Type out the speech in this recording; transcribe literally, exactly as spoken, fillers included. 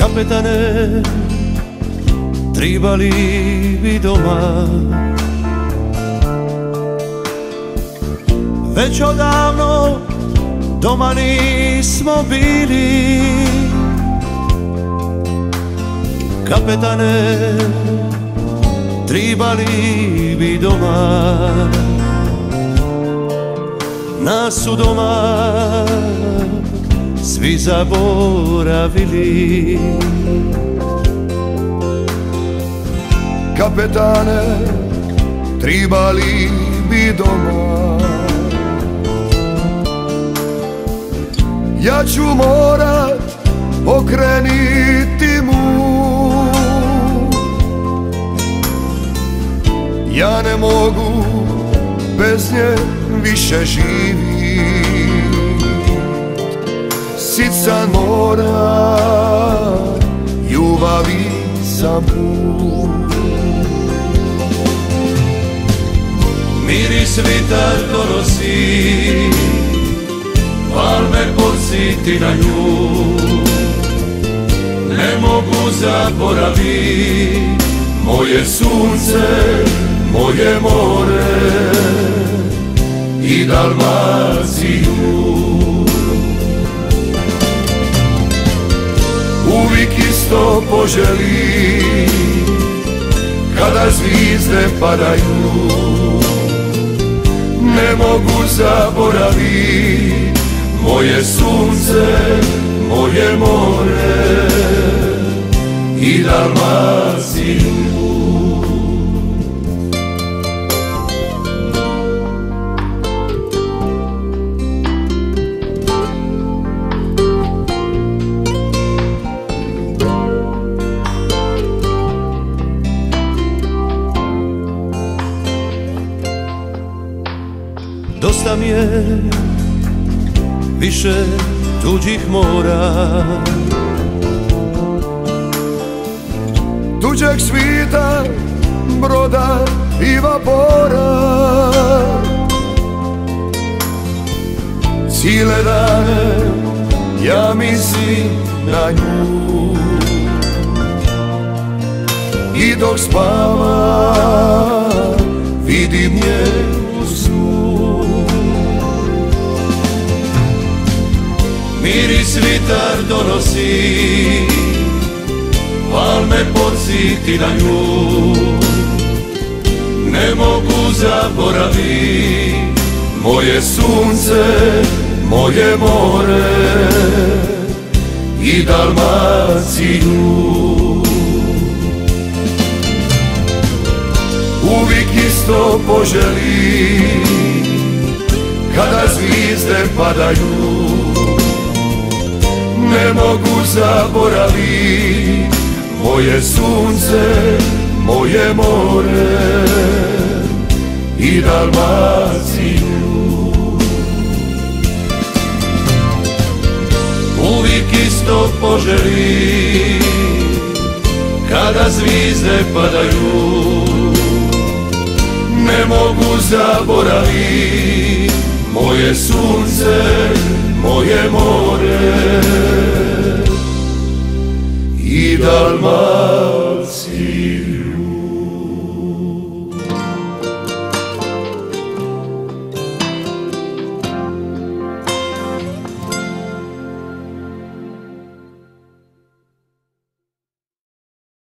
Kapetane, tribali bi doma. Već odavno doma nismo bili. Kapetane, tribali bi doma. Nas su doma svi zaboravili. Kapetane, tribali bi doma. Ja ću morat okreniti mu. Ja ne mogu bez nje više živit. Sica mora, ljubavi sam put. Miris vitar donosi, palme podsjeti na nju. Ne mogu zaboraviti moje sunce, moje more i Dalmaciju. Uvijek isto poželi kada zvizde padaju. Ne mogu zaboraviti moje sunce, moje more i Dalmaciju. Dosta mi je više tuđih mora, tuđeg svita, broda i vapora. Cijele dane ja mislim na nju i dok spava vidim je u snu. Miris vitar donosi, palme podsjeti na nju. Ne mogu zaboraviti moje sunce, moje more i Dalmaciju. Uvijek isto poželi kada zvizde padaju. Ne mogu zaboraviti moje sunce, moje more i Dalmaciju. Uvijek isto poželi kada zvizde padaju. Ne mogu zaboraviti moje sunce, moje more i Dalmaciju.